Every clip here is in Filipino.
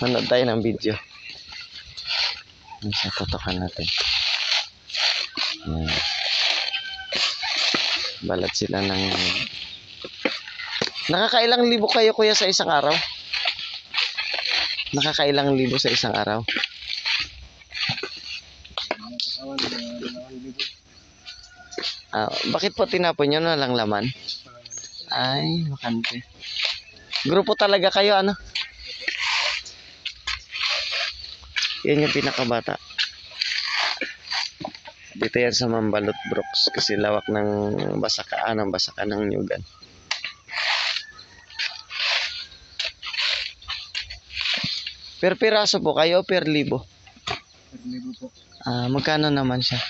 Manood tayo ng video. Sa totokan natin. Yan. Balat sila ng... Nakakailang libo kayo kuya sa isang araw? Nakakailang libo sa isang araw? Bakit po tinapon nyo na lang laman? Ay, makante. Grupo talaga kayo, ano? Yan yung pinakabata. Dito yan sa Mambalot Brooks kasi lawak ng basakaan ng nyugan. Per piraso po kayo, per libo? Per libo po. Magkano naman siya?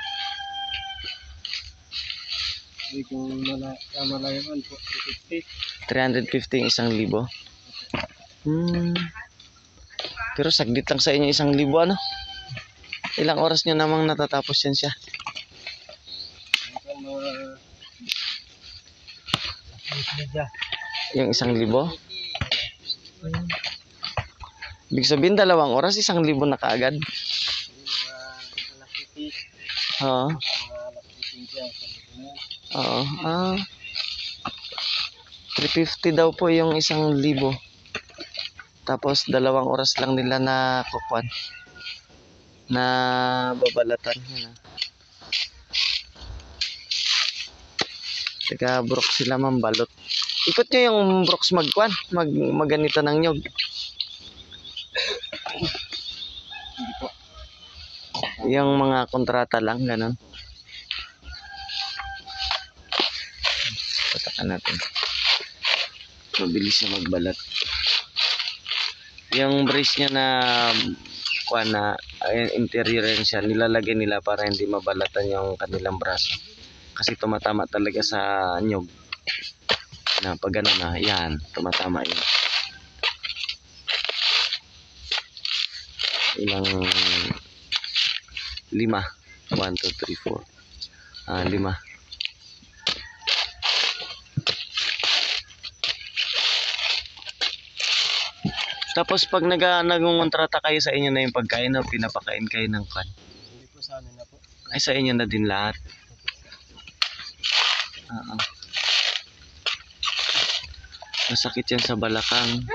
Ay, kung malayaman po, 350. 350 yung 1,000. Pero saglit lang sa inyo 1,000, ano? Ilang oras nyo namang natatapos yan siya? Yung 1,000? Ibig sabihin 2 oras, 1,000 na kaagad. Oo. Oo. 350 daw po yung 1,000. Tapos 2 oras lang nila na kukuan. Na babalatan. Taga Brooks sila Mambalot. Ikot nyo yung Brooks magkuan. Maganito ng nyog. Hindi po. Yung mga kontrata lang, ganun. Patakan natin. Mabilis na magbalat. Yung brace niya na kuan na interior yan siya, nilalagay nila para hindi mabalatan yung kanilang braso. Kasi tumatama talaga sa nyog. Na pag ano na, yan, tumatama yun. Ilang 5. 1, 2, 3, 4. 5. Tapos pag nag-ngontrata kayo sa inyo na yung pagkain, pinapakain kayo ng kan? Hindi po sa amin na po. Ay sa inyo na din lahat? Masakit yan sa balakang.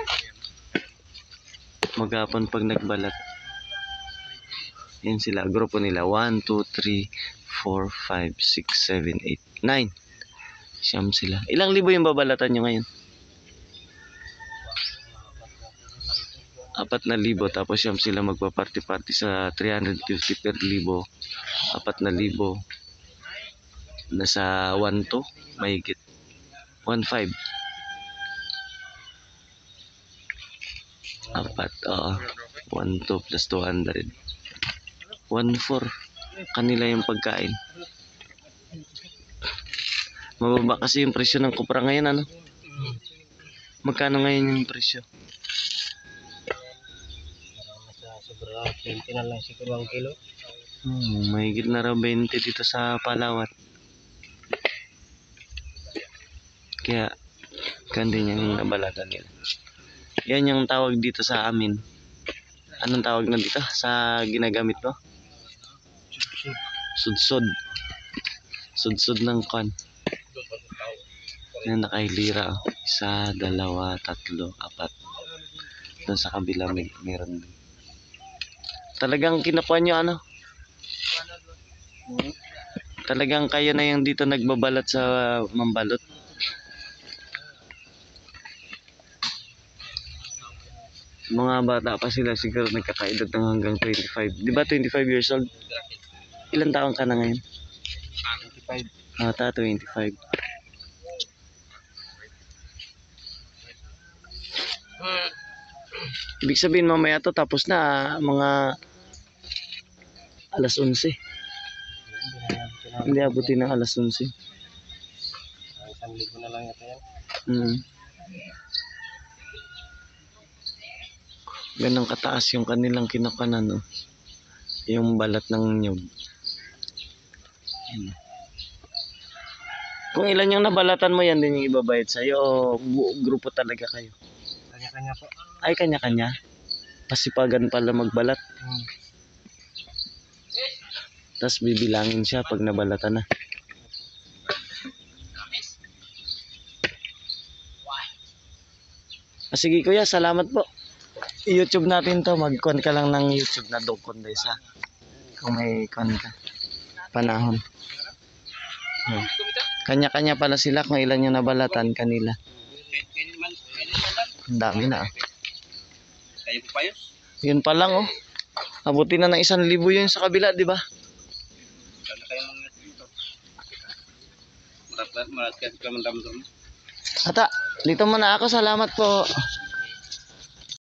Maghapon pag nagbalat. Yan sila, grupo nila. 1, 2, 3, 4, 5, 6, 7, 8, 9. Siyam sila. Ilang libo yung babalatan nyo ngayon? 4,000. Tapos siyam sila magpa-party-party sa 350 per libo. 4,000. Nasa 1,2. Mahigit. 1,5. 4. 1,2 plus 200. 1,4. Kanila yung pagkain. Mababa kasi yung presyo ng kupra ngayon, ano? Magkano ngayon yung presyo? Sobra 20 na lang siguro ang kilo. Mahigit na raw 20 dito sa Palawat. Kaya kandi yung nabalatan nila. Yan yung tawag dito sa amin. Anong tawag na dito sa ginagamit mo? Sudsod. Sudsod ng kan. Yan nakahilira. 1, 2, 3, 4. Doon sa kabila meron din. Talagang kinukuha nyo ano? Talagang kayo na yung dito nagbabalat sa Mambalot. Mga bata pa sila siguro nagkakaedad ng hanggang 25. Di ba 25 years old? Ilan taon ka na ngayon? 25. 25. Ibig sabihin mamaya to tapos na mga alas 11. Hindi abutin ng alas 11. 1,000 na lang yata yan. Ganang kataas yung kanilang kinakanan, no? Yung balat ng nyog. Kung ilan yung nabalatan mo, yan din yung ibabayad sa'yo o grupo talaga kayo? Kanya-kanya po. Ay, kanya-kanya? Pasipagan pala magbalat. Hmm. Tapos bibilangin siya pag nabalatan na. Sige kuya, salamat po. I-YouTube natin to. Mag-con ka lang ng YouTube na dog condes ha. Kung may con ka. Panahon. Kanya-kanya pala sila kung ilan yung nabalatan kanila. Ang dami na. Kayo po payos? Yun pa lang oh. Abuti na ng 1,000 yun sa kabila, di ba? Sana kayo mga dito. Marat kasi ka man. Ata, dito muna ako. Salamat po.